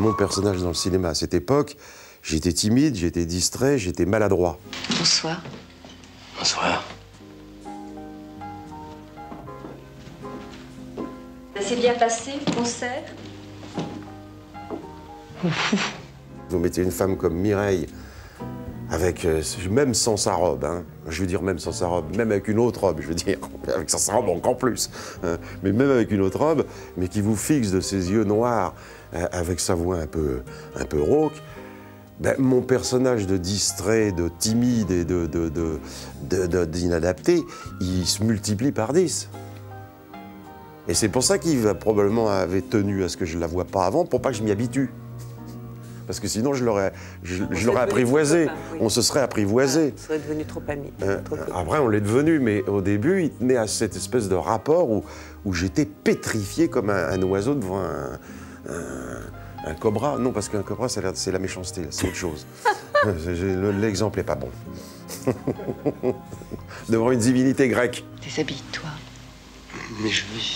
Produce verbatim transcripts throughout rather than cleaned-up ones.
Mon personnage dans le cinéma à cette époque, j'étais timide, j'étais distrait, j'étais maladroit. Bonsoir. Bonsoir. Ça s'est bien passé, le concert? Vous mettez une femme comme Mireille, avec, euh, même sans sa robe, hein, je veux dire même sans sa robe, même avec une autre robe, je veux dire, avec sans sa robe encore plus, hein, mais même avec une autre robe, mais qui vous fixe de ses yeux noirs, euh, avec sa voix un peu, un peu rauque, ben, mon personnage de distrait, de timide et de, de, de, de, de, d'inadapté, il se multiplie par dix. Et c'est pour ça qu'il va, probablement avait tenu à ce que je ne la voie pas avant, pour pas que je m'y habitue. Parce que sinon, je l'aurais je, je l'aurais apprivoisé. Copain, oui. On se serait apprivoisé. On serait devenu trop amis. Euh, trop après, on l'est devenu, mais au début, il tenait à cette espèce de rapport où, où j'étais pétrifié comme un, un oiseau devant un, un, un cobra. Non, parce qu'un cobra, c'est la méchanceté, c'est autre chose. L'exemple n'est pas bon. Devant une divinité grecque. Déshabille-toi. Mais je vais...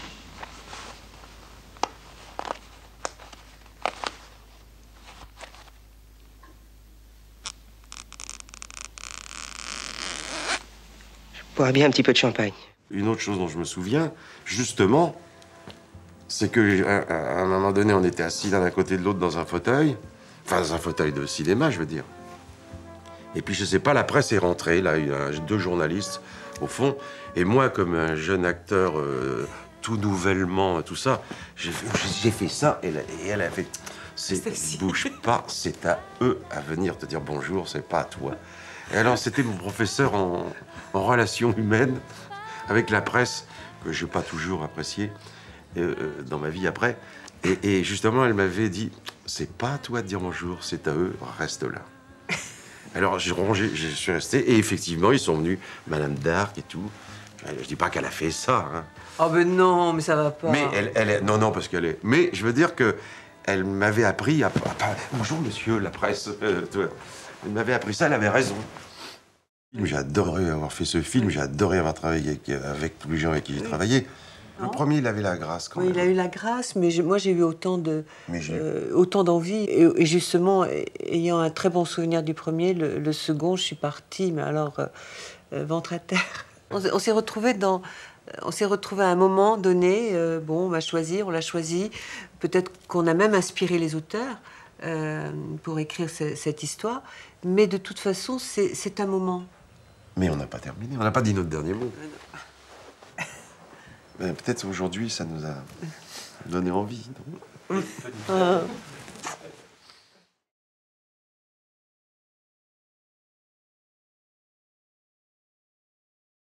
Boire bien un petit peu de champagne. Une autre chose dont je me souviens, justement, c'est qu'à un moment donné, on était assis l'un à côté de l'autre dans un fauteuil, enfin dans un fauteuil de cinéma, je veux dire. Et puis, je sais pas, la presse est rentrée, là, il y a deux journalistes au fond, et moi, comme un jeune acteur, euh, tout nouvellement, tout ça, j'ai fait ça, et, la, et elle a fait... Bouge pas, c'est à eux à venir te dire bonjour, c'est pas à toi. Et alors, c'était mon professeur en, en relations humaines avec la presse, que je n'ai pas toujours apprécié euh, dans ma vie après. Et, et justement, elle m'avait dit, c'est pas à toi de dire bonjour, c'est à eux, reste là. Alors, j'ai rongé, je suis resté, et effectivement, ils sont venus, Madame d'Arc et tout. Je dis pas qu'elle a fait ça, hein. Oh ben non, mais ça va pas. Mais elle, elle est... Non, non, parce qu'elle est... Mais je veux dire que elle m'avait appris à... à... Bonjour, monsieur, la presse. Elle m'avait appris ça, elle avait raison. J'ai adoré avoir fait ce film, j'ai adoré avoir travaillé avec, avec tous les gens avec qui j'ai oui. travaillé. Le non. premier, il avait la grâce quand oui, même. Il a eu la grâce, mais moi j'ai eu autant de, euh, autant d'envie. Et, et justement, ayant un très bon souvenir du premier, le, le second, je suis partie, mais alors, euh, euh, ventre à terre. On, on s'est retrouvés dans... On s'est retrouvés à un moment donné, euh, bon, on va choisir, on l'a choisi. Peut-être qu'on a même inspiré les auteurs euh, pour écrire ce, cette histoire. Mais de toute façon, c'est un moment. Mais on n'a pas terminé, on n'a pas dit notre dernier mot. Peut-être aujourd'hui, ça nous a donné envie. Non